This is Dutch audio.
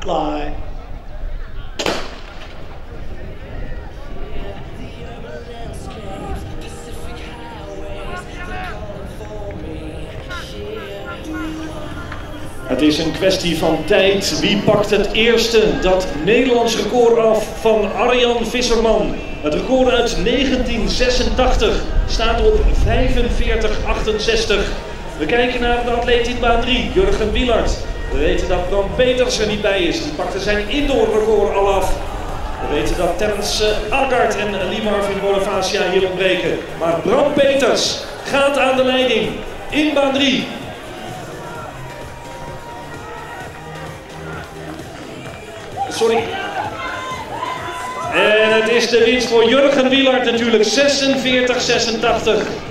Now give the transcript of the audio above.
Lie. Het is een kwestie van tijd. Wie pakt het eerste dat Nederlands record af van Arjan Visserman? Het record uit 1986 staat op 45,68. We kijken naar de atleet in baan 3, Jurgen Wielard. We weten dat Bram Peters er niet bij is. Die pakte zijn indoor record al af. We weten dat Terence Aagaard en Lee Marvin Bonifacia hier ontbreken. Maar Bram Peters gaat aan de leiding in baan 3. Sorry. En het is de winst voor Jurgen Wielard natuurlijk, 46,86.